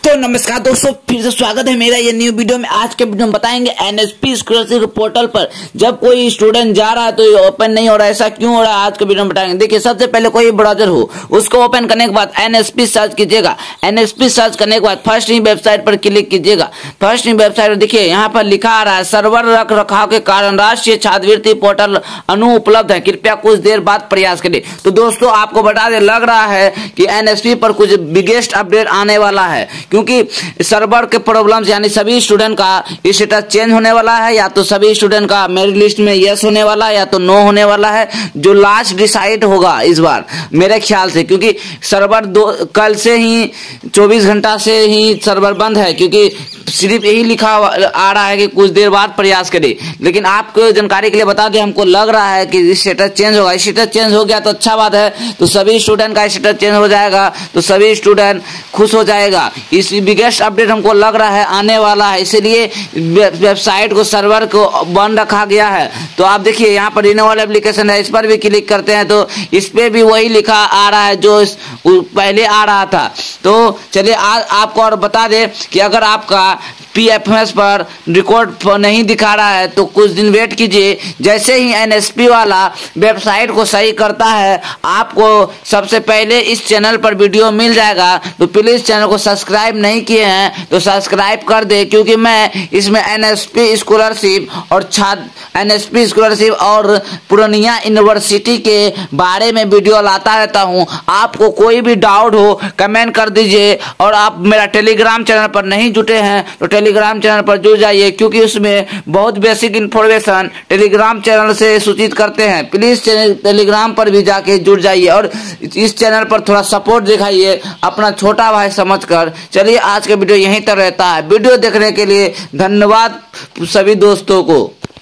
तो नमस्कार दोस्तों, फिर से स्वागत है मेरा ये न्यू वीडियो में। आज के वीडियो में बताएंगे एनएसपी स्कॉलरशिप पोर्टल पर जब कोई स्टूडेंट जा रहा है तो ये ओपन नहीं हो रहा है, ऐसा क्यों हो रहा है आज के वीडियो में बताएंगे। देखिए, सबसे पहले कोई ब्राउजर हो उसको ओपन करने के बाद एनएसपी सर्च कीजिएगा। एनएसपी सर्च करने के बाद फर्स्ट ही वेबसाइट पर क्लिक कीजिएगा। फर्स्ट ही वेबसाइट पर देखिए यहाँ पर लिखा आ रहा है सर्वर रख रखाव के कारण राष्ट्रीय छात्रवृत्ति पोर्टल अनुपलब्ध है, कृपया कुछ देर बाद प्रयास करें। तो दोस्तों आपको बता दें, लग रहा है कि एनएसपी पर कुछ बिगेस्ट अपडेट आने वाला है, क्योंकि सर्वर के प्रॉब्लम्स यानी सभी स्टूडेंट का स्टेटस चेंज होने वाला है, या तो सभी स्टूडेंट का मेरिट लिस्ट में यस होने वाला है या तो नो होने वाला है, जो लास्ट डिसाइड होगा इस बार मेरे ख्याल से। क्योंकि सर्वर कल से ही 24 घंटा से ही सर्वर बंद है, क्योंकि सिर्फ यही लिखा आ रहा है कि कुछ देर बाद प्रयास करें। लेकिन आपको जानकारी के लिए बता दें, हमको लग रहा है कि स्टेटस चेंज होगा। स्टेटस चेंज हो गया तो अच्छा बात है, तो सभी स्टूडेंट का स्टेटस चेंज हो जाएगा तो सभी स्टूडेंट खुश हो जाएगा। इस बिगेस्ट अपडेट हमको लग रहा है आने वाला है, इसलिए वेबसाइट को सर्वर को बंद रखा गया है। तो आप देखिए यहाँ पर रिन्यूअल एप्लीकेशन है, इस पर भी क्लिक करते हैं तो इस पे भी वही लिखा आ रहा है जो पहले आ रहा था। तो चलिए आपको और बता दें कि अगर आपका पीएफएमएस पर रिकॉर्ड नहीं दिखा रहा है तो कुछ दिन वेट कीजिए। जैसे ही एनएसपी वाला वेबसाइट को सही करता है आपको सबसे पहले इस चैनल पर वीडियो मिल जाएगा। तो प्लीज चैनल को सब्सक्राइब नहीं किए हैं तो सब्सक्राइब कर दे, क्योंकि मैं इसमें एनएसपी स्कॉलरशिप और पूर्णिया यूनिवर्सिटी के बारे में वीडियो लाता रहता हूं। आपको कोई भी डाउट हो कमेंट कर दीजिए, और आप मेरा टेलीग्राम चैनल पर नहीं जुटे हैं तो टेलीग्राम चैनल पर जुड़ जाइए, क्योंकि उसमें बहुत बेसिक इन्फॉर्मेशन टेलीग्राम चैनल से सूचित करते हैं। प्लीज टेलीग्राम पर भी जाके जुड़ जाइए और इस चैनल पर थोड़ा सपोर्ट दिखाइए अपना छोटा भाई समझकर। चलिए आज का वीडियो यहीं तक रहता है। वीडियो देखने के लिए धन्यवाद सभी दोस्तों को।